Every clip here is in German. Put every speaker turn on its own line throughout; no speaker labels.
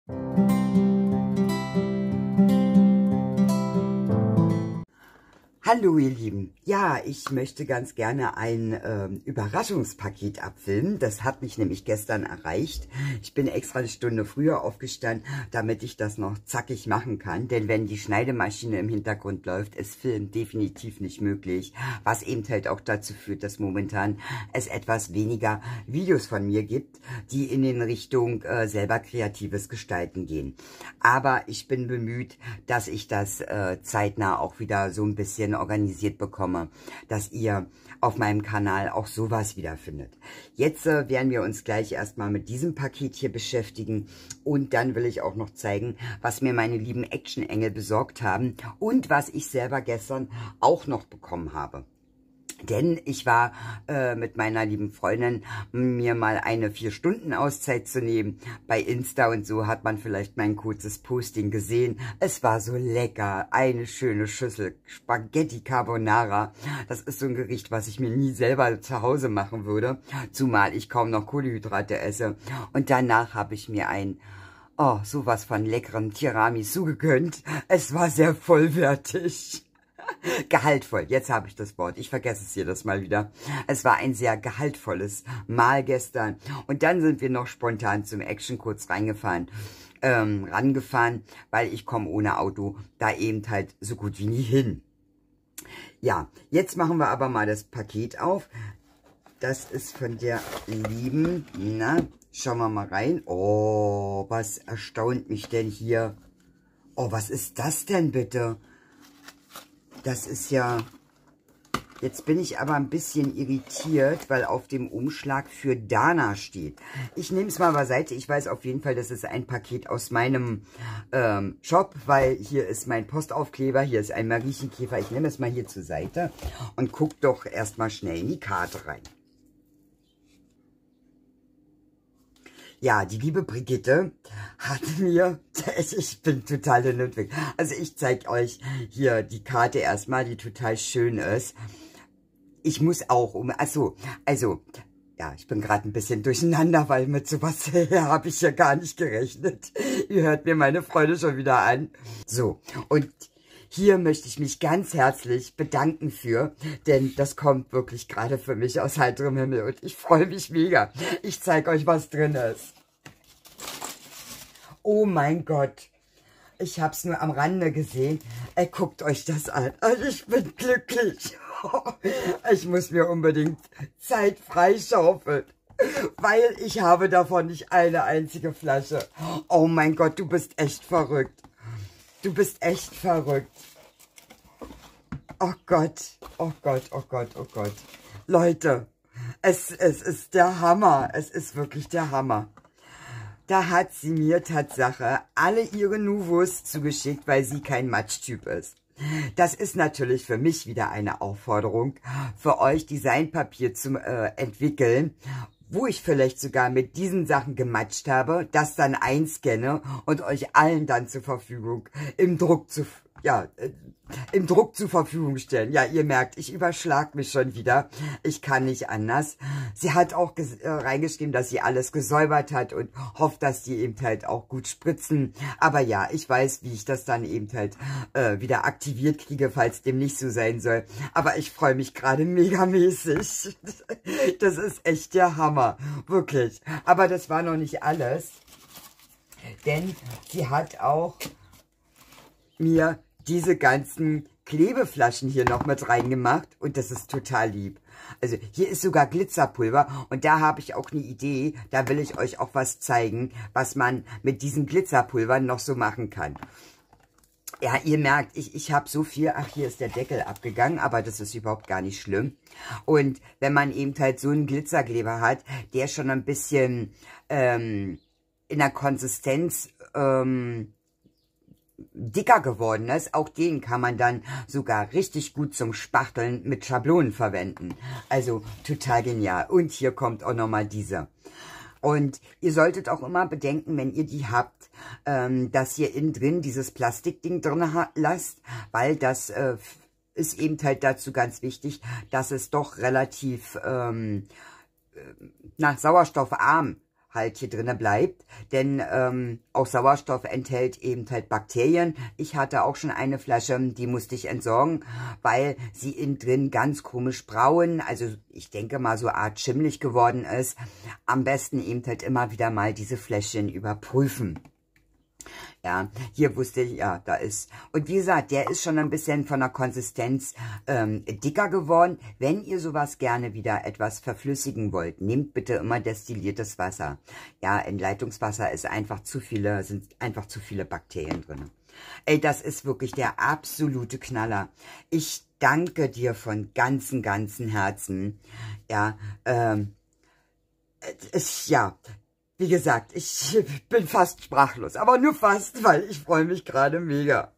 Hallo ihr Lieben, ja, ich möchte ganz gerne ein Überraschungspaket abfilmen. Das hat mich nämlich gestern erreicht. Ich bin extra eine Stunde früher aufgestanden, damit ich das noch zackig machen kann. Denn wenn die Schneidemaschine im Hintergrund läuft, ist Film definitiv nicht möglich. Was eben halt auch dazu führt, dass momentan es etwas weniger Videos von mir gibt, die in den Richtung selber kreatives Gestalten gehen. Aber ich bin bemüht, dass ich das zeitnah auch wieder so ein bisschen organisiert bekomme, dass ihr auf meinem Kanal auch sowas wiederfindet. Jetzt werden wir uns gleich erstmal mit diesem Paket hier beschäftigen und dann will ich auch noch zeigen, was mir meine lieben Action-Engel besorgt haben und was ich selber gestern auch noch bekommen habe. Denn ich war mit meiner lieben Freundin, mir mal eine 4-Stunden-Auszeit zu nehmen. Bei Insta und so hat man vielleicht mein kurzes Posting gesehen. Es war so lecker. Eine schöne Schüssel Spaghetti Carbonara. Das ist so ein Gericht, was ich mir nie selber zu Hause machen würde. Zumal ich kaum noch Kohlenhydrate esse. Und danach habe ich mir sowas von leckerem Tiramisu gegönnt. Es war sehr vollwertig. Gehaltvoll, jetzt habe ich das Wort. Ich vergesse es jedes Mal wieder. Es war ein sehr gehaltvolles Mahl gestern. Und dann sind wir noch spontan zum Action kurz rangefahren, weil ich komme ohne Auto da eben halt so gut wie nie hin. Ja, jetzt machen wir aber mal das Paket auf. Das ist von der lieben, schauen wir mal rein. Oh, was erstaunt mich denn hier? Oh, was ist das denn bitte? Das ist ja, jetzt bin ich aber ein bisschen irritiert, weil auf dem Umschlag für Dana steht. Ich nehme es mal beiseite. Ich weiß auf jeden Fall, das ist ein Paket aus meinem Shop, weil hier ist mein Postaufkleber, hier ist ein Mariechenkäfer. Ich nehme es mal hier zur Seite und gucke doch erstmal schnell in die Karte rein. Ja, die liebe Brigitte hat mir, ich bin total hin und weg. Also ich zeige euch hier die Karte erstmal, die total schön ist. Ich muss auch ja, ich bin gerade ein bisschen durcheinander, weil mit sowas habe ich ja gar nicht gerechnet. Ihr hört mir meine Freude schon wieder an. So, und hier möchte ich mich ganz herzlich bedanken für, denn das kommt wirklich gerade für mich aus heiterem Himmel und ich freue mich mega. Ich zeige euch, was drin ist. Oh mein Gott, ich habe es nur am Rande gesehen. Guckt euch das an. Also ich bin glücklich. Ich muss mir unbedingt Zeit freischaufeln, weil ich habe davon nicht eine einzige Flasche. Oh mein Gott, du bist echt verrückt. Du bist echt verrückt. Oh Gott, oh Gott, oh Gott, oh Gott. Leute, es ist der Hammer. Es ist wirklich der Hammer. Da hat sie mir Tatsache alle ihre Nouveaus zugeschickt, weil sie kein Matschtyp ist. Das ist natürlich für mich wieder eine Aufforderung, für euch Designpapier zu entwickeln, wo ich vielleicht sogar mit diesen Sachen gematscht habe, das dann einscanne und euch allen dann zur Verfügung im Druck zur Verfügung stellen. Ja, ihr merkt, ich überschlag mich schon wieder. Ich kann nicht anders. Sie hat auch reingeschrieben, dass sie alles gesäubert hat und hofft, dass die eben halt auch gut spritzen. Aber ja, ich weiß, wie ich das dann eben halt wieder aktiviert kriege, falls dem nicht so sein soll. Aber ich freue mich gerade megamäßig. Das ist echt der Hammer. Wirklich. Aber das war noch nicht alles. Denn sie hat auch mir diese ganzen Klebeflaschen hier noch mit reingemacht und das ist total lieb. Also hier ist sogar Glitzerpulver und da habe ich auch eine Idee, da will ich euch auch was zeigen, was man mit diesen Glitzerpulvern noch so machen kann. Ja, ihr merkt, ich habe so viel, ach, hier ist der Deckel abgegangen, aber das ist überhaupt gar nicht schlimm. Und wenn man eben halt so einen Glitzerkleber hat, der schon ein bisschen in der Konsistenz dicker geworden ist, auch den kann man dann sogar richtig gut zum Spachteln mit Schablonen verwenden. Also total genial. Und hier kommt auch nochmal diese. Und ihr solltet auch immer bedenken, wenn ihr die habt, dass ihr innen drin dieses Plastikding drin lasst, weil das ist eben halt dazu ganz wichtig, dass es doch relativ sauerstoffarm halt hier drinnen bleibt, denn auch Sauerstoff enthält eben halt Bakterien. Ich hatte auch schon eine Flasche, die musste ich entsorgen, weil sie innen drin ganz komisch braun, also ich denke mal so Art schimmelig geworden ist. Am besten eben halt immer wieder mal diese Fläschchen überprüfen. Ja, hier wusste ich, ja, da ist. Und wie gesagt, der ist schon ein bisschen von der Konsistenz dicker geworden. Wenn ihr sowas gerne wieder etwas verflüssigen wollt, nehmt bitte immer destilliertes Wasser. Ja, in Leitungswasser ist einfach sind einfach zu viele Bakterien drin. Ey, das ist wirklich der absolute Knaller. Ich danke dir von ganzem Herzen. Ja, ja. Wie gesagt, ich bin fast sprachlos, aber nur fast, weil ich freue mich gerade mega.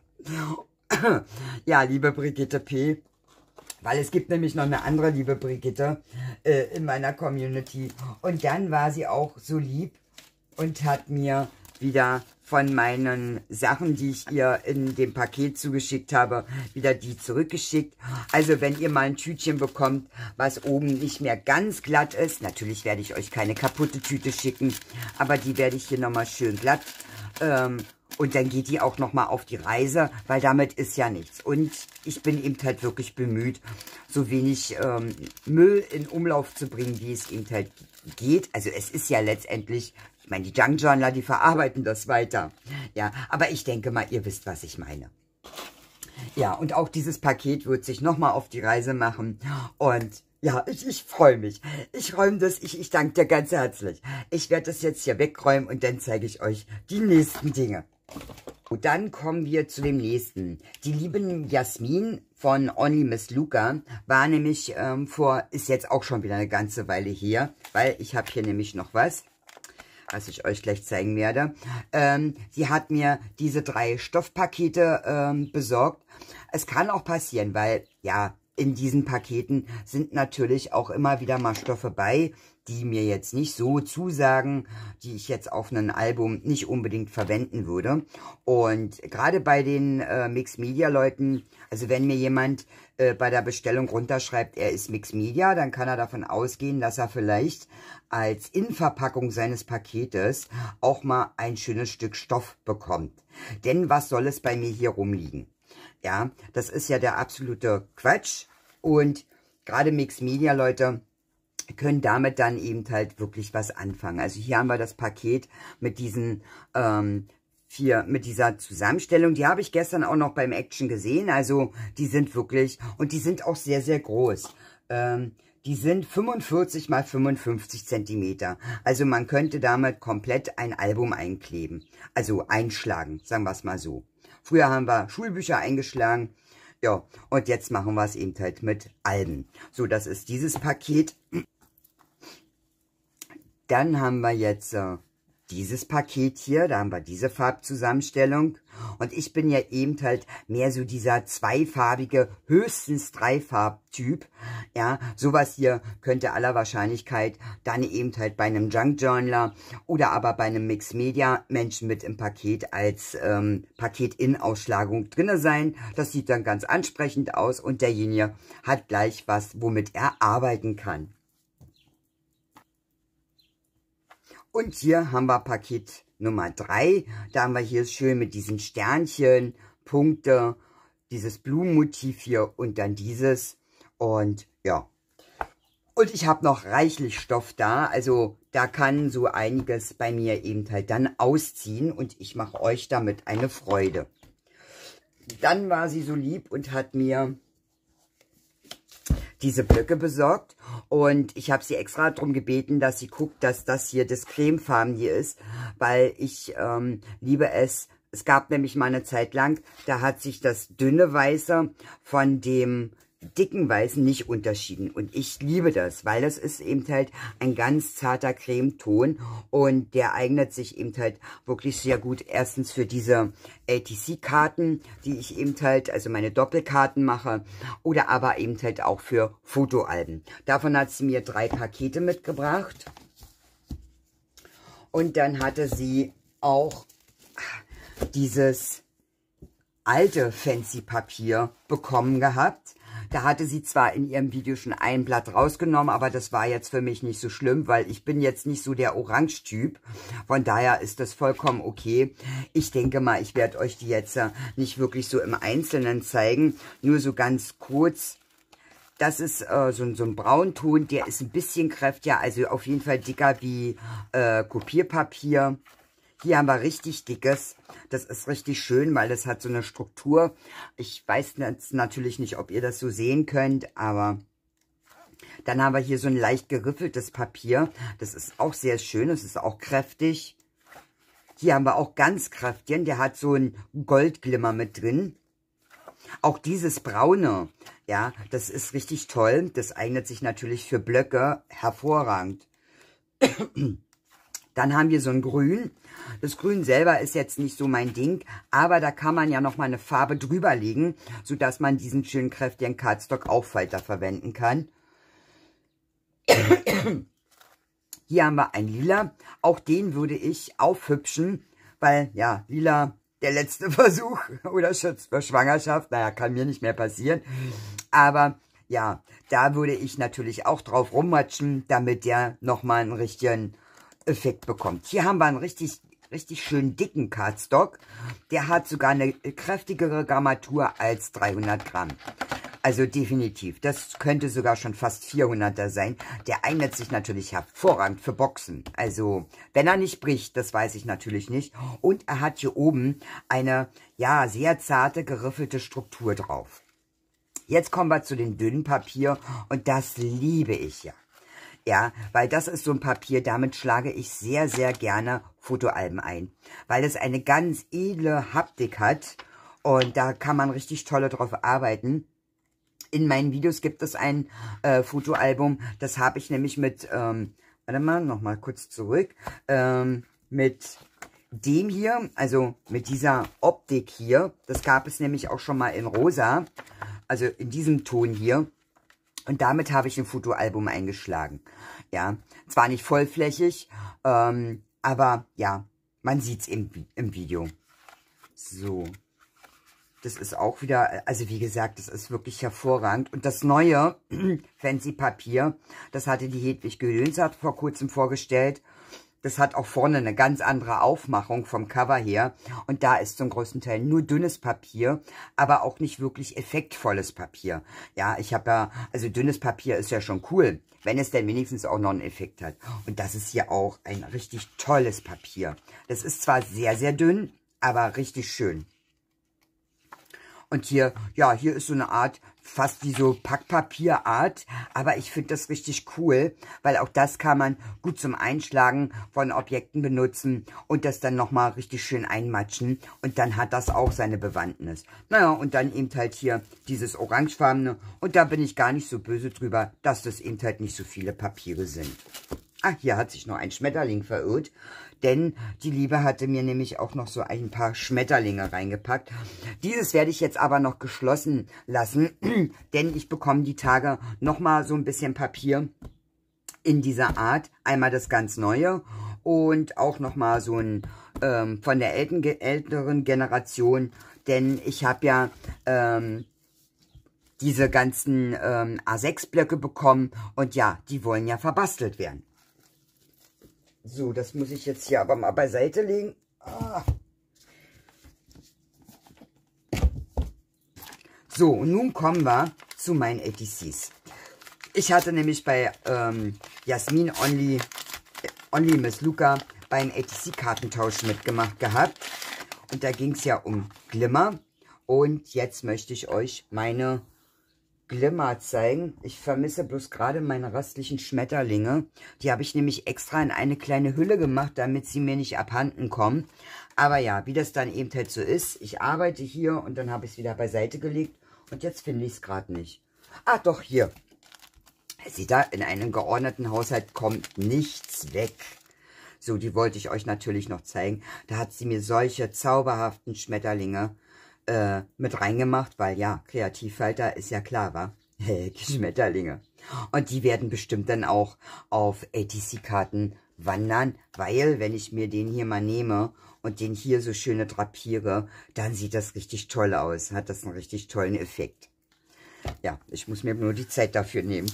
Ja, liebe Brigitte P., weil es gibt nämlich noch eine andere liebe Brigitte in meiner Community. Und dann war sie auch so lieb und hat mir wieder von meinen Sachen, die ich ihr in dem Paket zugeschickt habe, wieder die zurückgeschickt. Also wenn ihr mal ein Tütchen bekommt, was oben nicht mehr ganz glatt ist, natürlich werde ich euch keine kaputte Tüte schicken, aber die werde ich hier nochmal schön glatt. Und dann geht die auch nochmal auf die Reise, weil damit ist ja nichts. Und ich bin eben halt wirklich bemüht, so wenig Müll in Umlauf zu bringen, wie es eben halt geht. Also es ist ja letztendlich, ich meine, die Junk Journaler, die verarbeiten das weiter. Ja, aber ich denke mal, ihr wisst, was ich meine. Ja, und auch dieses Paket wird sich nochmal auf die Reise machen. Und ja, ich freue mich. Ich räume das, ich danke dir ganz herzlich. Ich werde das jetzt hier wegräumen und dann zeige ich euch die nächsten Dinge. Und dann kommen wir zu dem nächsten. Die lieben Jasmin von Only Miss Luca war nämlich ist jetzt auch schon wieder eine ganze Weile hier, weil ich habe hier nämlich noch was ich euch gleich zeigen werde. Sie hat mir diese 3 Stoffpakete besorgt. Es kann auch passieren, weil, ja, in diesen Paketen sind natürlich auch immer wieder mal Stoffe bei, die mir jetzt nicht so zusagen, die ich jetzt auf ein Album nicht unbedingt verwenden würde. Und gerade bei den Mixed Media Leuten, also wenn mir jemand bei der Bestellung runterschreibt, er ist Mixed Media, dann kann er davon ausgehen, dass er vielleicht als Innenverpackung seines Paketes auch mal ein schönes Stück Stoff bekommt. Denn was soll es bei mir hier rumliegen? Ja, das ist ja der absolute Quatsch. Und gerade Mixed Media Leute können damit dann eben halt wirklich was anfangen. Also hier haben wir das Paket mit diesen mit dieser Zusammenstellung. Die habe ich gestern auch noch beim Action gesehen. Also die sind wirklich, und die sind auch sehr, sehr groß. Die sind 45 mal 55 Zentimeter. Also man könnte damit komplett ein Album einkleben. Also einschlagen, sagen wir es mal so. Früher haben wir Schulbücher eingeschlagen. Ja, und jetzt machen wir es eben halt mit Alben. So, das ist dieses Paket. Dann haben wir jetzt dieses Paket hier, da haben wir diese Farbzusammenstellung. Und ich bin ja eben halt mehr so dieser zweifarbige, höchstens Dreifarbtyp. Ja, sowas hier könnte aller Wahrscheinlichkeit dann eben halt bei einem Junk Journaler oder aber bei einem Mixed Media Menschen mit im Paket als Paket-In-Ausschlagung drinne sein. Das sieht dann ganz ansprechend aus und derjenige hat gleich was, womit er arbeiten kann. Und hier haben wir Paket Nummer 3. Da haben wir hier schön mit diesen Sternchen, Punkte, dieses Blumenmotiv hier und dann dieses. Und ja. Und ich habe noch reichlich Stoff da. Also da kann so einiges bei mir eben halt dann ausziehen. Und ich mache euch damit eine Freude. Dann war sie so lieb und hat mir diese Blöcke besorgt und ich habe sie extra darum gebeten, dass sie guckt, dass das hier das Cremefarben hier ist, weil ich liebe es. Es gab nämlich mal eine Zeit lang, da hat sich das dünne Weiße von dem dicken Weißen nicht unterschieden und ich liebe das, weil das ist eben halt ein ganz zarter Cremeton und der eignet sich eben halt wirklich sehr gut erstens für diese ATC-Karten, die ich eben halt, also meine Doppelkarten mache oder aber eben halt auch für Fotoalben. Davon hat sie mir 3 Pakete mitgebracht und dann hatte sie auch dieses alte Fancy Papier bekommen gehabt. Da hatte sie zwar in ihrem Video schon ein Blatt rausgenommen, aber das war jetzt für mich nicht so schlimm, weil ich bin jetzt nicht so der Orange-Typ. Von daher ist das vollkommen okay. Ich denke mal, ich werde euch die jetzt nicht wirklich so im Einzelnen zeigen, nur so ganz kurz. Das ist so ein Braunton, der ist ein bisschen kräftiger, also auf jeden Fall dicker wie Kopierpapier. Hier haben wir richtig dickes. Das ist richtig schön, weil das hat so eine Struktur. Ich weiß jetzt natürlich nicht, ob ihr das so sehen könnt, aber dann haben wir hier so ein leicht geriffeltes Papier. Das ist auch sehr schön, das ist auch kräftig. Hier haben wir auch ganz kräftigen, der hat so einen Goldglimmer mit drin. Auch dieses Braune, ja, das ist richtig toll. Das eignet sich natürlich für Blöcke hervorragend. Dann haben wir so ein Grün. Das Grün selber ist jetzt nicht so mein Ding, aber da kann man ja nochmal eine Farbe drüber legen, sodass man diesen schönen kräftigen Cardstock-Auffalter verwenden kann. Hier haben wir ein Lila. Auch den würde ich aufhübschen, weil, ja, Lila, der letzte Versuch oder Schutz für Schwangerschaft, naja, kann mir nicht mehr passieren. Aber, ja, da würde ich natürlich auch drauf rummatschen, damit der nochmal einen richtigen Effekt bekommt. Hier haben wir einen richtig schön dicken Cardstock. Der hat sogar eine kräftigere Grammatur als 300 Gramm. Also definitiv. Das könnte sogar schon fast 400er sein. Der eignet sich natürlich hervorragend für Boxen. Also wenn er nicht bricht, das weiß ich natürlich nicht. Und er hat hier oben eine, ja, sehr zarte, geriffelte Struktur drauf. Jetzt kommen wir zu dem dünnen Papier und das liebe ich ja. Ja, weil das ist so ein Papier, damit schlage ich sehr, sehr gerne Fotoalben ein. Weil es eine ganz edle Haptik hat und da kann man richtig tolle drauf arbeiten. In meinen Videos gibt es ein Fotoalbum, das habe ich nämlich mit, warte mal, nochmal kurz zurück, mit dem hier, also mit dieser Optik hier, das gab es nämlich auch schon mal in rosa, also in diesem Ton hier. Und damit habe ich ein Fotoalbum eingeschlagen. Ja, zwar nicht vollflächig, aber ja, man sieht es im Video. So, das ist auch wieder, also wie gesagt, das ist wirklich hervorragend. Und das neue Fancy Papier, das hatte die Hedwig Gedönsert vor kurzem vorgestellt. Das hat auch vorne eine ganz andere Aufmachung vom Cover her. Und da ist zum größten Teil nur dünnes Papier, aber auch nicht wirklich effektvolles Papier. Ja, ich habe ja, also dünnes Papier ist ja schon cool, wenn es denn wenigstens auch noch einen Effekt hat. Und das ist hier auch ein richtig tolles Papier. Das ist zwar sehr, sehr dünn, aber richtig schön. Und hier, ja, hier ist so eine Art, fast wie so Packpapierart, aber ich finde das richtig cool, weil auch das kann man gut zum Einschlagen von Objekten benutzen und das dann nochmal richtig schön einmatschen und dann hat das auch seine Bewandtnis. Naja, und dann eben halt hier dieses orangefarbene und da bin ich gar nicht so böse drüber, dass das eben halt nicht so viele Papiere sind. Ach, hier hat sich noch ein Schmetterling verirrt, denn die Liebe hatte mir nämlich auch noch so ein paar Schmetterlinge reingepackt. Dieses werde ich jetzt aber noch geschlossen lassen, denn ich bekomme die Tage nochmal so ein bisschen Papier in dieser Art. Einmal das ganz neue und auch nochmal so ein von der älteren Generation, denn ich habe ja diese ganzen A6-Blöcke bekommen und ja, die wollen ja verbastelt werden. So, das muss ich jetzt hier aber mal beiseite legen. Ah. So, und nun kommen wir zu meinen ATCs. Ich hatte nämlich bei Jasmin Only Miss Luca beim ATC-Kartentausch mitgemacht gehabt. Und da ging es ja um Glimmer. Und jetzt möchte ich euch meine Glimmer zeigen. Ich vermisse bloß gerade meine restlichen Schmetterlinge. Die habe ich nämlich extra in eine kleine Hülle gemacht, damit sie mir nicht abhanden kommen. Aber ja, wie das dann eben halt so ist. Ich arbeite hier und dann habe ich es wieder beiseite gelegt. Und jetzt finde ich es gerade nicht. Ah, doch, hier. Seht ihr, in einem geordneten Haushalt kommt nichts weg. So, die wollte ich euch natürlich noch zeigen. Da hat sie mir solche zauberhaften Schmetterlinge mit reingemacht, weil ja, Kreativfalter ist ja klar, wa? Schmetterlinge. Und die werden bestimmt dann auch auf ATC-Karten wandern, weil, wenn ich mir den hier mal nehme und den hier so schöne drapiere, dann sieht das richtig toll aus. Hat das einen richtig tollen Effekt. Ja, ich muss mir nur die Zeit dafür nehmen.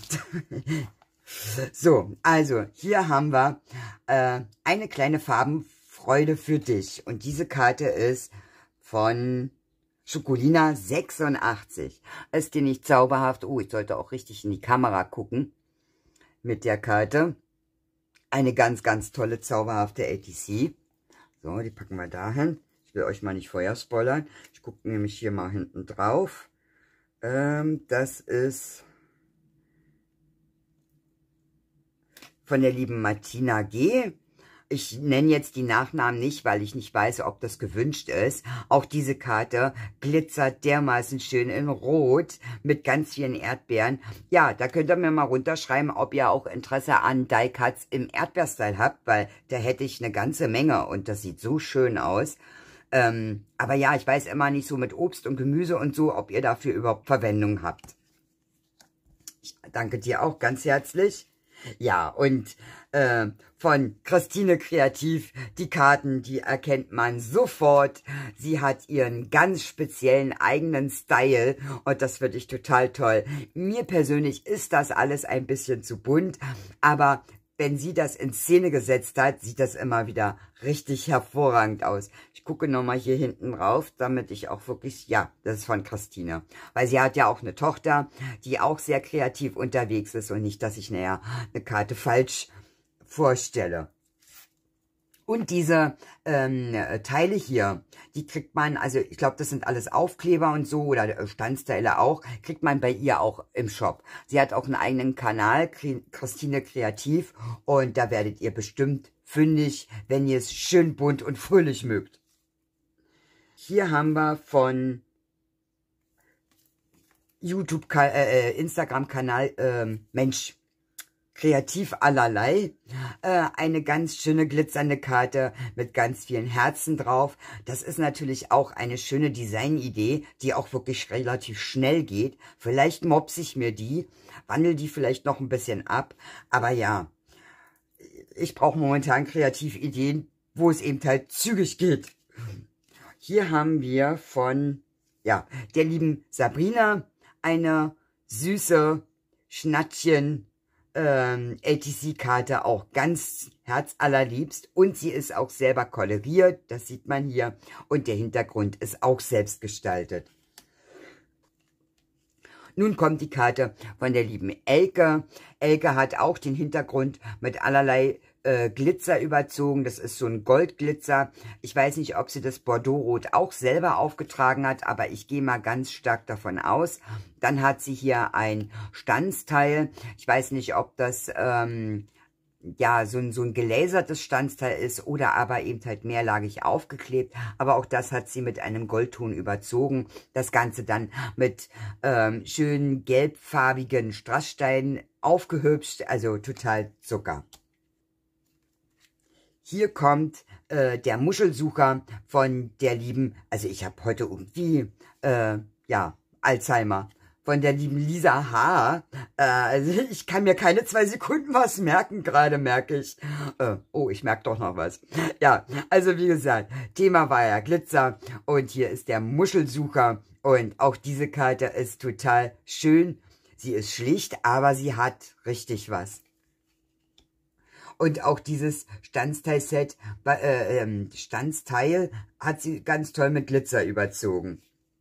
So, also hier haben wir eine kleine Farbenfreude für dich. Und diese Karte ist von Schokolina 86. Ist die nicht zauberhaft? Oh, ich sollte auch richtig in die Kamera gucken mit der Karte. Eine ganz, ganz tolle, zauberhafte ATC. So, die packen wir dahin. Ich will euch mal nicht vorher spoilern. Ich gucke nämlich hier mal hinten drauf. Das ist von der lieben Martina G. Ich nenne jetzt die Nachnamen nicht, weil ich nicht weiß, ob das gewünscht ist. Auch diese Karte glitzert dermaßen schön in Rot mit ganz vielen Erdbeeren. Ja, da könnt ihr mir mal runterschreiben, ob ihr auch Interesse an Die Cuts im Erdbeerstyle habt, weil da hätte ich eine ganze Menge und das sieht so schön aus. Aber ja, ich weiß immer nicht so mit Obst und Gemüse und so, ob ihr dafür überhaupt Verwendung habt. Ich danke dir auch ganz herzlich. Ja, und von Christine Kreativ, die Karten, die erkennt man sofort. Sie hat ihren ganz speziellen eigenen Style und das finde ich total toll. Mir persönlich ist das alles ein bisschen zu bunt, aber wenn sie das in Szene gesetzt hat, sieht das immer wieder richtig hervorragend aus. Ich gucke nochmal hier hinten rauf, damit ich auch wirklich, ja, das ist von Christine. Weil sie hat ja auch eine Tochter, die auch sehr kreativ unterwegs ist und nicht, dass ich näher eine Karte falsch vorstelle. Und diese Teile hier, die kriegt man, also ich glaube, das sind alles Aufkleber und so oder Standsteile auch, kriegt man bei ihr auch im Shop. Sie hat auch einen eigenen Kanal, Christine Kreativ, und da werdet ihr bestimmt fündig, wenn ihr es schön bunt und fröhlich mögt. Hier haben wir von YouTube, Instagram-Kanal, Mensch, Kreativ allerlei. Eine ganz schöne glitzernde Karte mit ganz vielen Herzen drauf. Das ist natürlich auch eine schöne Designidee, die auch wirklich relativ schnell geht. Vielleicht mopse ich mir die, wandle die vielleicht noch ein bisschen ab. Aber ja, ich brauche momentan Kreativideen, wo es eben halt zügig geht. Hier haben wir von, ja, der lieben Sabrina eine süße Schnattchen ATC-Karte, auch ganz herzallerliebst, und sie ist auch selber koloriert, das sieht man hier, und der Hintergrund ist auch selbst gestaltet. Nun kommt die Karte von der lieben Elke. Elke hat auch den Hintergrund mit allerlei Glitzer überzogen. Das ist so ein Goldglitzer. Ich weiß nicht, ob sie das Bordeaux-Rot auch selber aufgetragen hat, aber ich gehe mal ganz stark davon aus. Dann hat sie hier ein Stanzteil. Ich weiß nicht, ob das ja, so ein gelasertes Stanzteil ist oder aber eben halt mehrlagig aufgeklebt. Aber auch das hat sie mit einem Goldton überzogen. Das Ganze dann mit schönen gelbfarbigen Strasssteinen aufgehübscht. Also total Zucker. Hier kommt der Muschelsucher von der lieben, also ich habe heute irgendwie, ja, Alzheimer. Von der lieben Lisa H. Also ich kann mir keine 2 Sekunden was merken, gerade merke ich. Oh, ich merke doch noch was. Ja, also wie gesagt, Thema war ja Glitzer und hier ist der Muschelsucher und auch diese Karte ist total schön. Sie ist schlicht, aber sie hat richtig was. Und auch dieses Stanzteil-Set, Stanzteil hat sie ganz toll mit Glitzer überzogen.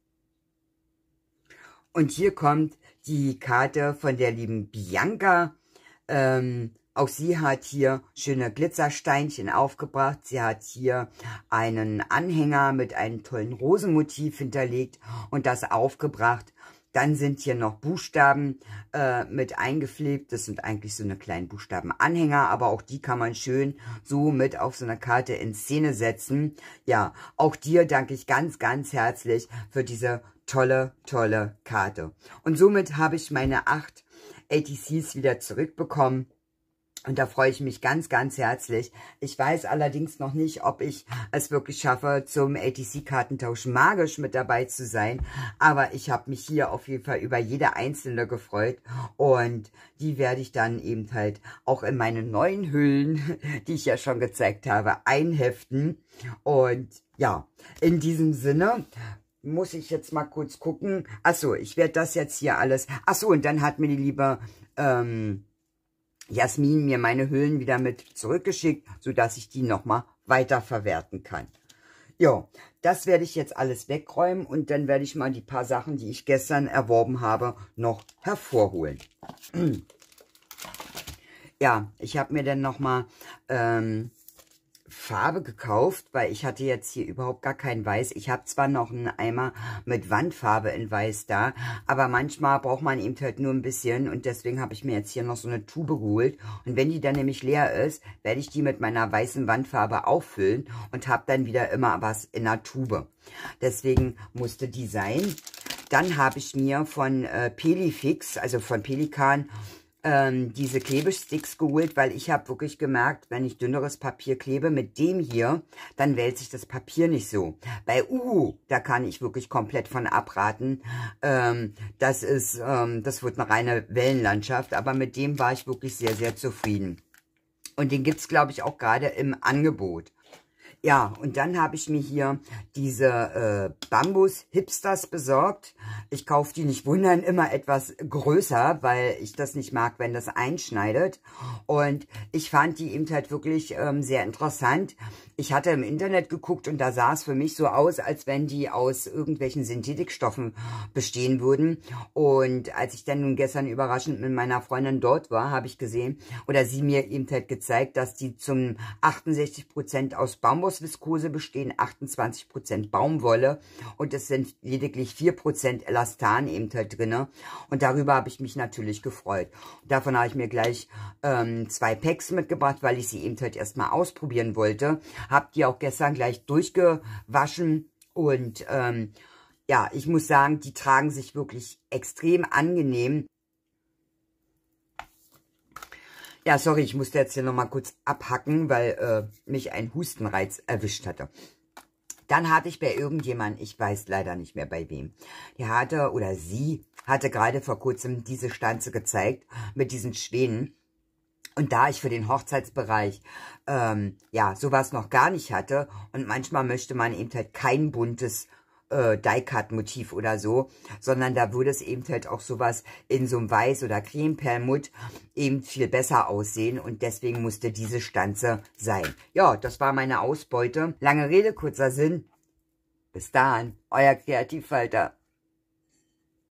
Und hier kommt die Karte von der lieben Bianca. Auch sie hat hier schöne Glitzersteinchen aufgebracht. Sie hat hier einen Anhänger mit einem tollen Rosenmotiv hinterlegt und das aufgebracht. Dann sind hier noch Buchstaben mit eingepflegt. Das sind eigentlich so eine kleinen Buchstabenanhänger, aber auch die kann man schön so mit auf so einer Karte in Szene setzen. Ja, auch dir danke ich ganz, ganz herzlich für diese tolle, tolle Karte. Und somit habe ich meine 8 ATCs wieder zurückbekommen. Und da freue ich mich ganz, ganz herzlich. Ich weiß allerdings noch nicht, ob ich es wirklich schaffe, zum ATC-Kartentausch magisch mit dabei zu sein. Aber ich habe mich hier auf jeden Fall über jede einzelne gefreut. Und die werde ich dann eben halt auch in meine neuen Hüllen, die ich ja schon gezeigt habe, einheften. Und ja, in diesem Sinne muss ich jetzt mal kurz gucken. Achso, ich werde das jetzt hier alles... Achso, und dann hat mir die liebe Jasmin mir meine Hüllen wieder mit zurückgeschickt, sodass ich die nochmal weiterverwerten kann. Ja, das werde ich jetzt alles wegräumen und dann werde ich mal die paar Sachen, die ich gestern erworben habe, noch hervorholen. Ja, ich habe mir dann nochmal Farbe gekauft, weil ich hatte jetzt hier überhaupt gar kein Weiß. Ich habe zwar noch einen Eimer mit Wandfarbe in Weiß da, aber manchmal braucht man eben halt nur ein bisschen und deswegen habe ich mir jetzt hier noch so eine Tube geholt. Und wenn die dann nämlich leer ist, werde ich die mit meiner weißen Wandfarbe auffüllen und habe dann wieder immer was in der Tube. Deswegen musste die sein. Dann habe ich mir von Pelifix, also von Pelikan, diese Klebesticks geholt, weil ich habe wirklich gemerkt, wenn ich dünneres Papier klebe mit dem hier, dann wälzt sich das Papier nicht so. Bei Uhu, da kann ich wirklich komplett von abraten. Das wird eine reine Wellenlandschaft, aber mit dem war ich wirklich sehr, sehr zufrieden. Und den gibt's, glaube ich, auch gerade im Angebot. Ja, und dann habe ich mir hier diese Bambus Hipsters besorgt. Ich kaufe die, nicht wundern, immer etwas größer, weil ich das nicht mag, wenn das einschneidet. Und ich fand die eben halt wirklich sehr interessant. Ich hatte im Internet geguckt und da sah es für mich so aus, als wenn die aus irgendwelchen Synthetikstoffen bestehen würden. Und als ich dann nun gestern überraschend mit meiner Freundin dort war, habe ich gesehen, oder sie mir eben halt gezeigt, dass die zum 68% aus Bambusviskose bestehen, 28% Baumwolle und es sind lediglich 4% Elastan eben halt drinne. Und darüber habe ich mich natürlich gefreut. Davon habe ich mir gleich 2 Packs mitgebracht, weil ich sie eben halt erstmal ausprobieren wollte. Habe die auch gestern gleich durchgewaschen und ja, ich muss sagen, die tragen sich wirklich extrem angenehm. Ja, sorry, ich musste jetzt hier nochmal kurz abhacken, weil mich ein Hustenreiz erwischt hatte. Dann hatte ich bei irgendjemandem, ich weiß leider nicht mehr bei wem, die hatte oder sie hatte gerade vor kurzem diese Stanze gezeigt mit diesen Schwänen. Und da ich für den Hochzeitsbereich ja sowas noch gar nicht hatte und manchmal möchte man eben halt kein buntes Die-Cut-Motiv oder so, sondern da würde es eben halt auch sowas in so einem Weiß- oder Creme-Perlmutt eben viel besser aussehen und deswegen musste diese Stanze sein. Ja, das war meine Ausbeute. Lange Rede, kurzer Sinn. Bis dahin, euer Kreativfalter.